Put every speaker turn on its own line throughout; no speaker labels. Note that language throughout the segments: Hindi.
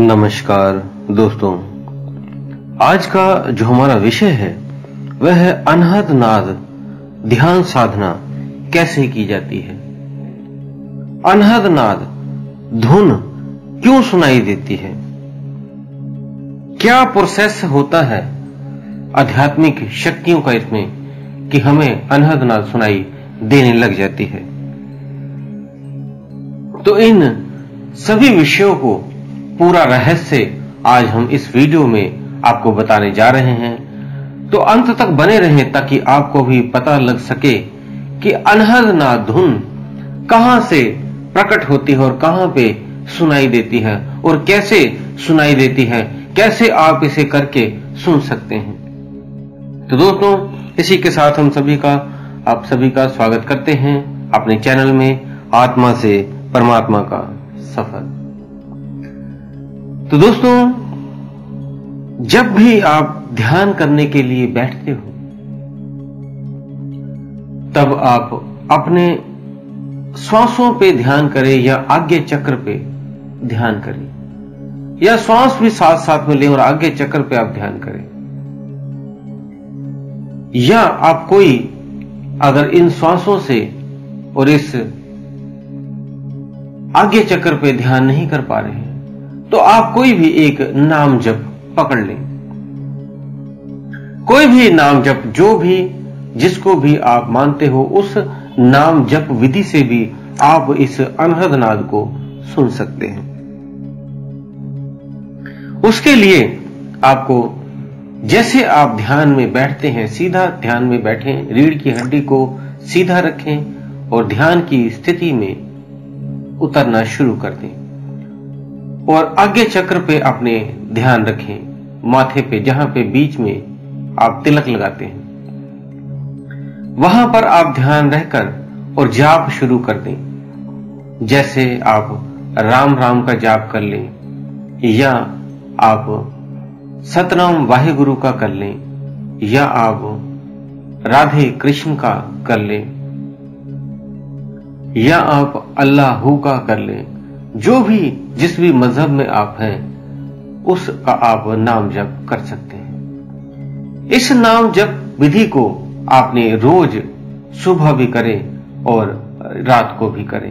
नमस्कार दोस्तों, आज का जो हमारा विषय है वह है अनहद नाद ध्यान साधना कैसे की जाती है। अनहद नाद धुन क्यों सुनाई देती है, क्या प्रोसेस होता है आध्यात्मिक शक्तियों का इसमें कि हमें अनहद नाद सुनाई देने लग जाती है। तो इन सभी विषयों को पूरा रहस्य आज हम इस वीडियो में आपको बताने जा रहे हैं, तो अंत तक बने रहें ताकि आपको भी पता लग सके कि अनहद नाद धुन कहां से प्रकट होती है और कहां पे सुनाई देती है और कैसे सुनाई देती है, कैसे आप इसे करके सुन सकते हैं। तो दोस्तों, इसी के साथ आप सभी का स्वागत करते हैं अपने चैनल में आत्मा से परमात्मा का सफर। तो दोस्तों, जब भी आप ध्यान करने के लिए बैठते हो तब आप अपने श्वासों पे ध्यान करें या आज्ञा चक्र पे ध्यान करें, या श्वास भी साथ साथ में लें और आज्ञा चक्र पे आप ध्यान करें। या आप कोई अगर इन श्वासों से और इस आज्ञा चक्र पे ध्यान नहीं कर पा रहे हैं तो आप कोई भी एक नाम जप पकड़ लें। कोई भी नाम जप, जो भी जिसको भी आप मानते हो उस नाम जप विधि से भी आप इस अनहद नाद को सुन सकते हैं। उसके लिए आपको जैसे आप ध्यान में बैठते हैं, सीधा ध्यान में बैठें, रीढ़ की हड्डी को सीधा रखें और ध्यान की स्थिति में उतरना शुरू कर दें और आज्ञा चक्र पे अपने ध्यान रखें, माथे पे जहां पे बीच में आप तिलक लगाते हैं वहां पर आप ध्यान रहकर और जाप शुरू कर दें। जैसे आप राम राम का जाप कर लें, या आप सतनाम वाहेगुरु का कर लें, या आप राधे कृष्ण का कर लें, या आप अल्लाहू का कर लें। जो भी जिस भी मजहब में आप हैं उसका आप नाम जप कर सकते हैं। इस नाम जप विधि को आपने रोज सुबह भी करें और रात को भी करें।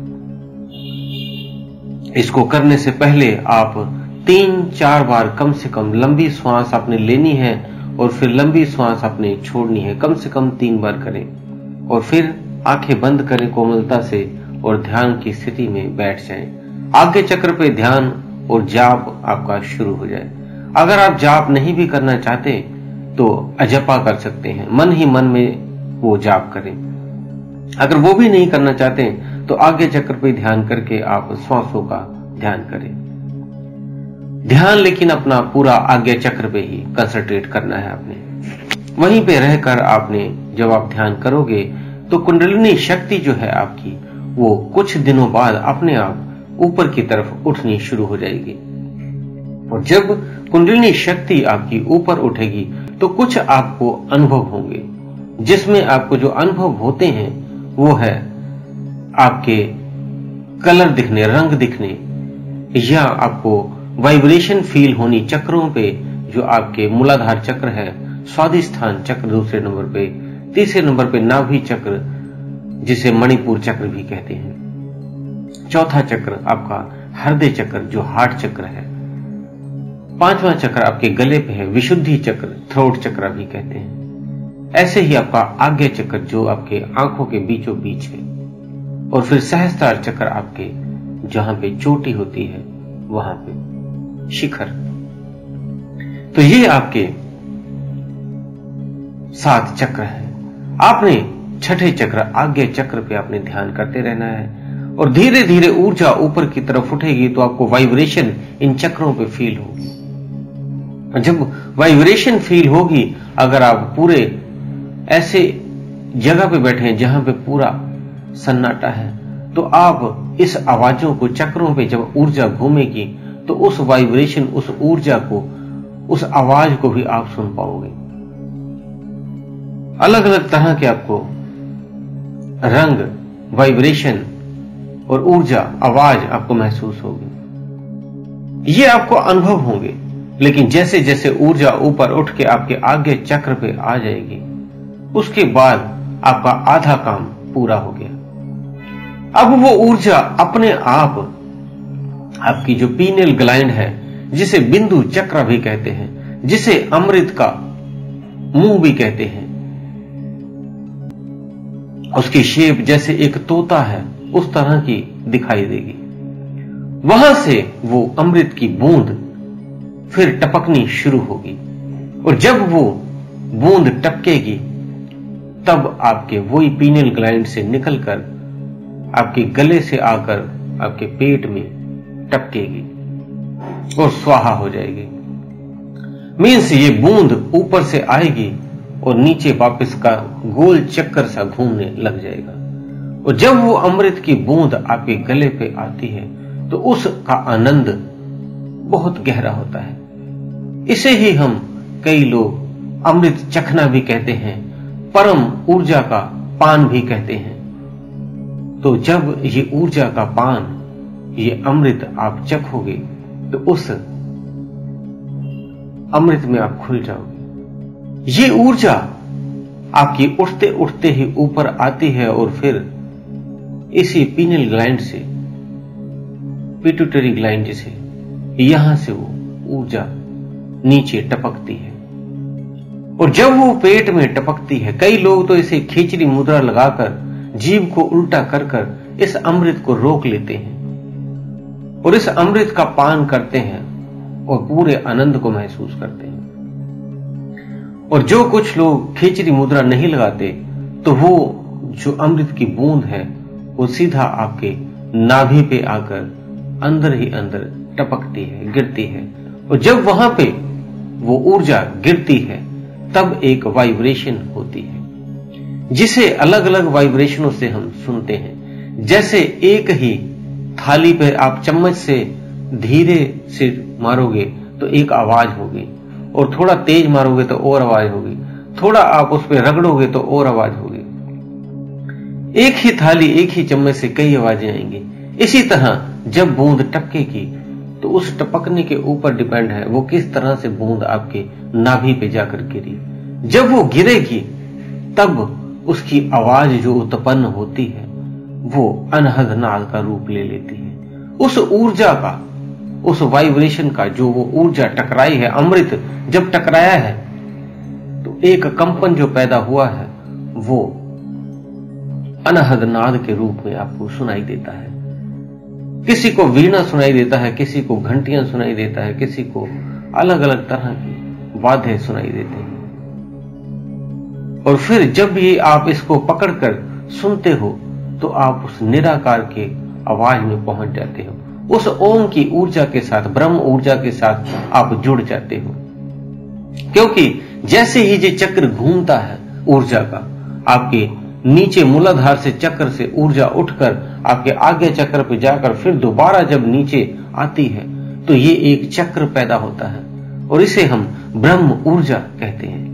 इसको करने से पहले आप 3-4 बार कम से कम लंबी श्वास आपने लेनी है और फिर लंबी श्वास आपने छोड़नी है। कम से कम 3 बार करें और फिर आंखें बंद करें कोमलता से और ध्यान की स्थिति में बैठ जाएं। आज्ञा चक्र पे ध्यान और जाप आपका शुरू हो जाए। अगर आप जाप नहीं भी करना चाहते तो अजपा कर सकते हैं, मन ही मन में वो जाप करें। अगर वो भी नहीं करना चाहते तो आज्ञा चक्र पे ध्यान करके आप श्वासों का ध्यान करें। ध्यान लेकिन अपना पूरा आज्ञा चक्र पे ही कंसंट्रेट करना है आपने। वहीं पे रहकर आपने जब आप ध्यान करोगे तो कुंडलिनी शक्ति जो है आपकी, वो कुछ दिनों बाद अपने आप ऊपर की तरफ उठनी शुरू हो जाएगी। और जब कुंडलिनी शक्ति आपकी ऊपर उठेगी तो कुछ आपको अनुभव होंगे, जिसमें आपको जो अनुभव होते हैं वो है आपके कलर दिखने, रंग दिखने, या आपको वाइब्रेशन फील होनी चक्रों पे। जो आपके मूलाधार चक्र है, स्वादिष्ठान चक्र दूसरे नंबर पे, तीसरे नंबर पे नाभि चक्र जिसे मणिपुर चक्र भी कहते हैं, चौथा चक्र आपका हृदय चक्र जो हार्ट चक्र है, 5वां चक्र आपके गले पे है, विशुद्धि चक्र, थ्रोट चक्र भी कहते हैं। ऐसे ही आपका आज्ञा चक्र जो आपके आंखों के बीचों बीच है, और फिर सहस्त्रार चक्र आपके जहां पे चोटी होती है वहां पे शिखर। तो ये आपके 7 चक्र है। आपने छठे चक्र आज्ञा चक्र पे आपने ध्यान करते रहना है और धीरे धीरे ऊर्जा ऊपर की तरफ उठेगी तो आपको वाइब्रेशन इन चक्रों पे फील होगी। जब वाइब्रेशन फील होगी, अगर आप पूरे ऐसे जगह पे बैठे हैं जहां पे पूरा सन्नाटा है, तो आप इस आवाजों को, चक्रों पे जब ऊर्जा घूमेगी तो उस वाइब्रेशन, उस ऊर्जा को, उस आवाज को भी आप सुन पाओगे। अलग अलग तरह के आपको रंग, वाइब्रेशन और ऊर्जा, आवाज आपको महसूस होगी। ये आपको अनुभव होंगे, लेकिन जैसे जैसे ऊर्जा ऊपर उठ के आपके आज्ञा चक्र पे आ जाएगी, उसके बाद आपका आधा काम पूरा हो गया। अब वो ऊर्जा अपने आप आपकी जो पीनियल ग्लैंड है, जिसे बिंदु चक्र भी कहते हैं, जिसे अमृत का मुंह भी कहते हैं, उसकी शेप जैसे एक तोता है उस तरह की दिखाई देगी। वहां से वो अमृत की बूंद फिर टपकनी शुरू होगी, और जब वो बूंद टपकेगी तब आपके वही पीनियल ग्लैंड से निकलकर आपके गले से आकर आपके पेट में टपकेगी और स्वाहा हो जाएगी। मीन्स ये बूंद ऊपर से आएगी और नीचे वापस का गोल चक्कर सा घूमने लग जाएगा, और जब वो अमृत की बूंद आपके गले पे आती है तो उसका आनंद बहुत गहरा होता है। इसे ही हम कई लोग अमृत चखना भी कहते हैं, परम ऊर्जा का पान भी कहते हैं। तो जब ये ऊर्जा का पान, ये अमृत आप चखोगे तो उस अमृत में आप खुल जाओगे। ये ऊर्जा आपकी उठते उठते ही ऊपर आती है और फिर इसी पीनियल ग्लैंड से, पिट्यूटरी ग्लैंड से, यहां से वो ऊर्जा नीचे टपकती है। और जब वो पेट में टपकती है, कई लोग तो इसे खिचड़ी मुद्रा लगाकर जीभ को उल्टा कर कर इस अमृत को रोक लेते हैं और इस अमृत का पान करते हैं और पूरे आनंद को महसूस करते हैं। और जो कुछ लोग खिचड़ी मुद्रा नहीं लगाते, तो वो जो अमृत की बूंद है वो सीधा आपके नाभि पे आकर अंदर ही अंदर टपकती है, गिरती है, और जब वहां पे वो ऊर्जा गिरती है तब एक वाइब्रेशन होती है, जिसे अलग अलग वाइब्रेशनों से हम सुनते हैं। जैसे एक ही थाली पे आप चम्मच से धीरे से मारोगे तो एक आवाज होगी, और थोड़ा तेज मारोगे तो और आवाज होगी, थोड़ा आप उस पर रगड़ोगे तो और आवाज होगी। एक ही थाली, एक ही चम्मच से कई आवाजें आएंगी। इसी तरह जब बूंद टपकेगी तो उस टपकने के ऊपर डिपेंड है वो किस तरह से बूंद आपके नाभि पे जाकर गिरी। जब वो गिरेगी तब उसकी आवाज जो उत्पन्न होती है वो अनहद नाद का रूप ले लेती है। उस ऊर्जा का, उस वाइब्रेशन का, जो वो ऊर्जा टकराई है, अमृत जब टकराया है तो एक कंपन जो पैदा हुआ है वो अनहद नाद के रूप में आपको सुनाई देता है। किसी को वीणा सुनाई देता है, किसी को घंटियां सुनाई देता है, किसी को अलग अलग तरह के वाद्य सुनाई देते हैं। और फिर जब भी आप इसको पकड़कर सुनते हो तो आप उस निराकार के आवाज में पहुंच जाते हो, उस ओम की ऊर्जा के साथ, ब्रह्म ऊर्जा के साथ आप जुड़ जाते हो। क्योंकि जैसे ही ये चक्र घूमता है ऊर्जा का, आपके नीचे मूलाधार से चक्र से ऊर्जा उठकर आपके आज्ञा चक्र पे जाकर फिर दोबारा जब नीचे आती है तो ये एक चक्र पैदा होता है, और इसे हम ब्रह्म ऊर्जा कहते हैं।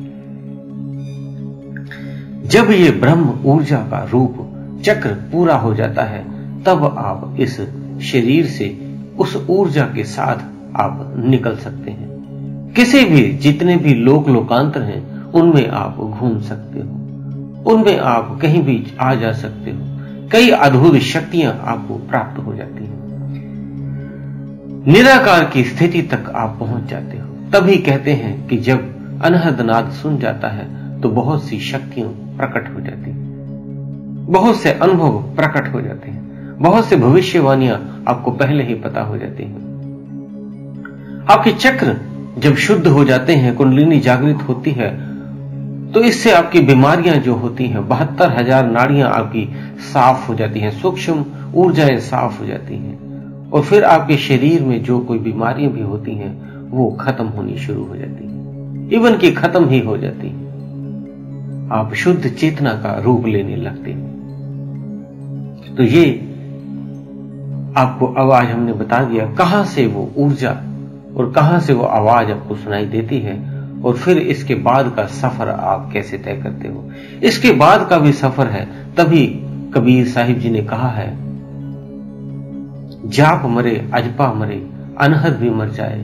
जब ये ब्रह्म ऊर्जा का रूप चक्र पूरा हो जाता है तब आप इस शरीर से उस ऊर्जा के साथ आप निकल सकते हैं। किसी भी, जितने भी लोकांतर हैं उनमें आप घूम सकते हो, उनमें आप कहीं भी आ जा सकते हो। कई अद्भुत शक्तियां आपको प्राप्त हो जाती हैं, निराकार की स्थिति तक आप पहुंच जाते हो। तभी कहते हैं कि जब अनहद नाद सुन जाता है तो बहुत सी शक्तियां प्रकट हो जाती हैं, बहुत से अनुभव प्रकट हो जाते हैं, बहुत से भविष्यवाणियां आपको पहले ही पता हो जाती हैं। आपके चक्र जब शुद्ध हो जाते हैं, कुंडलिनी जागृत होती है, तो इससे आपकी बीमारियां जो होती हैं, 72,000 नाड़ियां आपकी साफ हो जाती हैं, सूक्ष्म ऊर्जाएं साफ हो जाती हैं, और फिर आपके शरीर में जो कोई बीमारियां भी होती हैं वो खत्म होनी शुरू हो जाती हैं, इवन की खत्म ही हो जाती हैं। आप शुद्ध चेतना का रूप लेने लगते हैं। तो ये आपको आवाज हमने बता दिया कहां से वो ऊर्जा और कहां से वो आवाज आपको सुनाई देती है, और फिर इसके बाद का सफर आप कैसे तय करते हो। इसके बाद का भी सफर है। तभी कबीर साहिब जी ने कहा है, जाप मरे अजपा मरे अनहद भी मर जाए।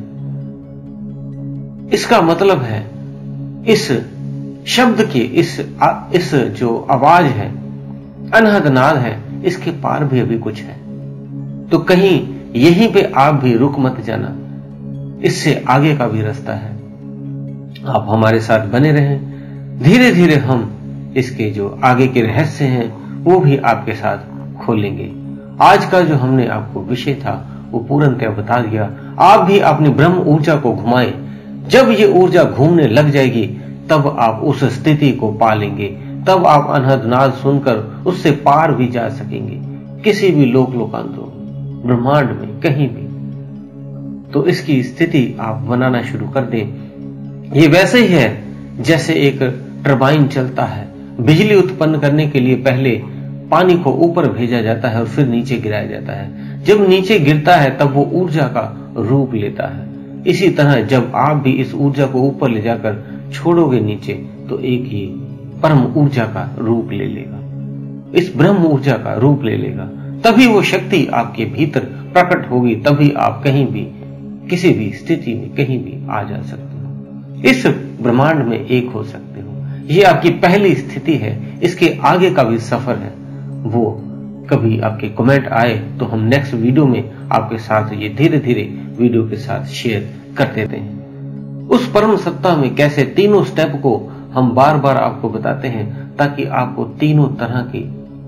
इसका मतलब है इस शब्द की इस जो आवाज है, अनहद नाद है, इसके पार भी अभी कुछ है। तो कहीं यहीं पे आप भी रुक मत जाना, इससे आगे का भी रास्ता है। आप हमारे साथ बने रहें, धीरे धीरे हम इसके जो आगे के रहस्य हैं वो भी आपके साथ खोलेंगे। आज का जो हमने आपको विषय था वो पूर्णतः बता दिया। आप भी अपनी ब्रह्म ऊर्जा को घुमाएं। जब ये ऊर्जा घूमने लग जाएगी तब आप उस स्थिति को पालेंगे, तब आप अनहद नाद सुनकर उससे पार भी जा सकेंगे, किसी भी लोकांतरों, ब्रह्मांड में, कहीं भी। तो इसकी स्थिति आप बनाना शुरू कर दें। ये वैसे ही है जैसे एक टरबाइन चलता है। बिजली उत्पन्न करने के लिए पहले पानी को ऊपर भेजा जाता है और फिर नीचे गिराया जाता है। जब नीचे गिरता है तब वो ऊर्जा का रूप लेता है। इसी तरह जब आप भी इस ऊर्जा को ऊपर ले जाकर छोड़ोगे नीचे तो एक ही परम ऊर्जा का रूप ले लेगा, इस ब्रह्म ऊर्जा का रूप ले लेगा। तभी वो शक्ति आपके भीतर प्रकट होगी, तभी आप कहीं भी, किसी भी स्थिति में कहीं भी आ जा सकते हो, इस ब्रह्मांड में एक हो सकते हो। ये आपकी पहली स्थिति है। इसके आगे का भी सफर है, वो कभी आपके कमेंट आए तो हम नेक्स्ट वीडियो में आपके साथ ये धीरे धीरे वीडियो के साथ शेयर कर देते हैं। उस परम सत्ता में कैसे तीनों स्टेप को हम बार बार आपको बताते हैं ताकि आपको तीनों तरह की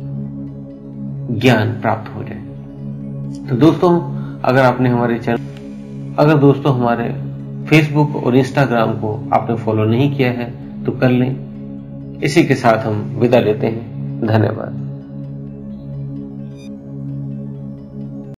ज्ञान प्राप्त हो जाए। तो दोस्तों, अगर आपने दोस्तों हमारे फेसबुक और इंस्टाग्राम को आपने फॉलो नहीं किया है तो कर लें। इसी के साथ हम विदा लेते हैं। धन्यवाद।